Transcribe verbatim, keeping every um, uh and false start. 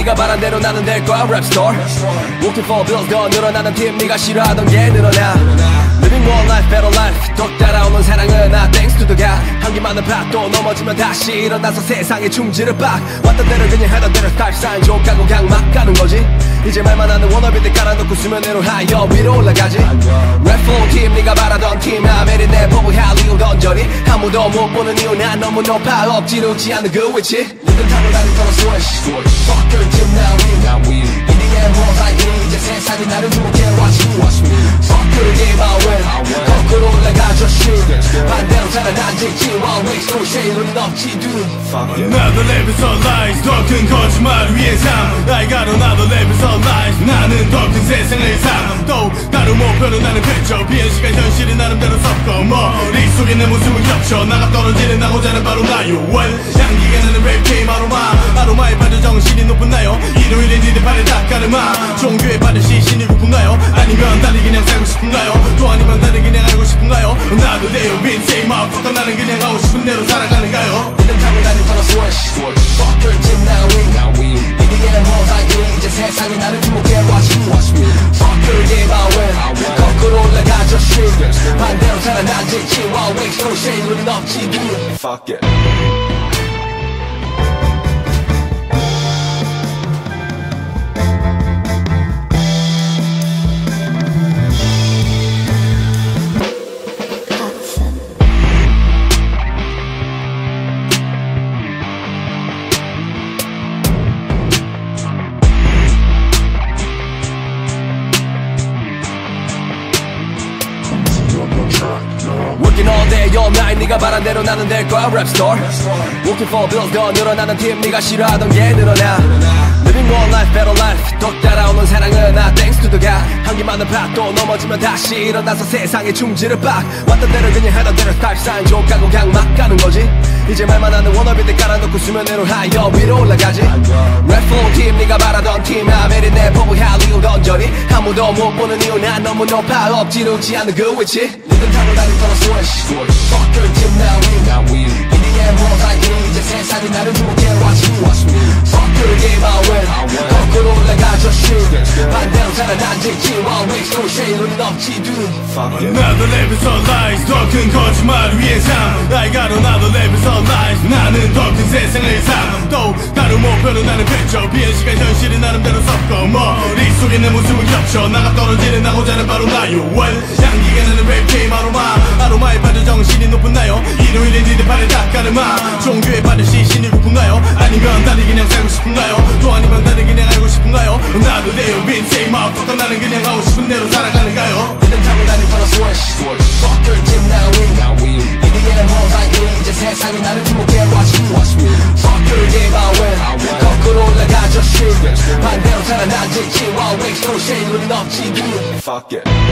네가 바란 대로 나는 될 거야 랩스토어 Working for bills 더 늘어나는 팀 네가 싫어하던 게 늘어나 Living one life better life 또 따라오는 사랑은 나 thanks to the God 한기 많은 밭도 넘어지면 다시 일어나서 세상에 충지를 빡 왔던 대로 그냥 하던 대로 스타일 사인 족하고 그냥 막 가는 거지 이제 말만 하는 워너비들 깔아놓고 수면으로 하여 위로 올라가지 Rap flow 팀 네가 바라던 팀 아메리 내 법을 할리우드 던져리 아무도 못 보는 이유 난 너무 높아 억지르지 않는 그 위치 리듬 타고 다닐 거라 switch Fuck your team now win In the end more like it 이제 세상이 나를 주목해 watch me Fuck your game I win 거꾸로 올라가줘 shit 반대로 살아난지 while wakes no shade 눈은 없지 dude Another level of lies 더 큰 거짓말 위에 삶 I got another level of lies 나는 더 큰 세상을 삶 또 다른 목표로 나는 그쳐 비행 시간 현실이 나름대로 섞어 머릿속에 내 모습을 겹쳐 나가 떨어지는 나고자는 바로 나요 well 향기가 나는 랩 게임 아로마 아로마에 빠져 정신이 높은나요 일요일에 니들 발에 닦아르마 종교에 빠져 시신이 고픈가요 아니면 다들 그냥 살고 싶은가요 또 아니면 다들 그냥 알고 싶은가요 나도 내요 빈세이 마음부터 나는 그냥 하고 싶은 대로 살아가는가요 리듬 타고 다닐 거라 switch Fuck your team now win In the end more like it 이제 세상이 나를 주목해 watch me Fuck your game I win 거꾸로 올라가줘 shit 반대로 살아난지 while wakes no shade 눈은 없지 dude Fuck it Working all day all night 네가 바란 대로 나는 될 거야 랩스토어 Working for bills 더 늘어나는 팀 네가 싫어하던 게 늘어나 Living one life better life 또 따라오는 사랑은 나 thanks to the God 한기 많은 밭도 넘어지면 다시 일어나서 세상에 충지를 빡 왔던 대로 그냥 하던 대로 스타일 사인 족하고 그냥 막 가는 거지 이제 말만 하는 워너비들 깔아놓고 수면으로 하여 위로 올라가지 Rap flow 팀 네가 바라던 팀 아메리 내 법을 할리우드 던져리 아무도 못 보는 이유 난 너무 높아 억지르지 않는 그 위치 리듬 타고 다닐 거라 switch Fuck your team now win In the end more like it 이제 세상이 나를 주목해 watch me Fuck your game I win 거꾸로 올라가줘 shit 반대로 살아난지 while wakes no shade 눈은 없지 dude Another level of lies 더 큰 거짓말 위에 삶 I got another level of lies 나는 더 큰 세상을 삶 또 다른 목표로 나는 그쳐 비행 시간 현실이 나름대로 섞어 머릿속에 내 모습을 겹쳐 나가 떨어지는 나고자는 바로 나요 well 향기가 나는 랩 게임 아로마 아로마에 빠져 정신이 높은나요 일요일에 니들 발에 닦아르마 종교에 빠져 시신이 고픈가요 아니면 다들 그냥 살고 싶은가요 또 아니면 다들 그냥 알고 싶은가요 나도 내요 빈세이 마음부터 나는 그냥 하고 싶은 대로 살아가는가요 리듬 타고 다닐 거라 switch Fuck your team now win In the end more like it 이제 세상이 나를 주목해 watch me Fuck your game I win 거꾸로 올라가줘 shit 반대로 살아난지 while wakes no shade 눈은 없지 dude Fuck it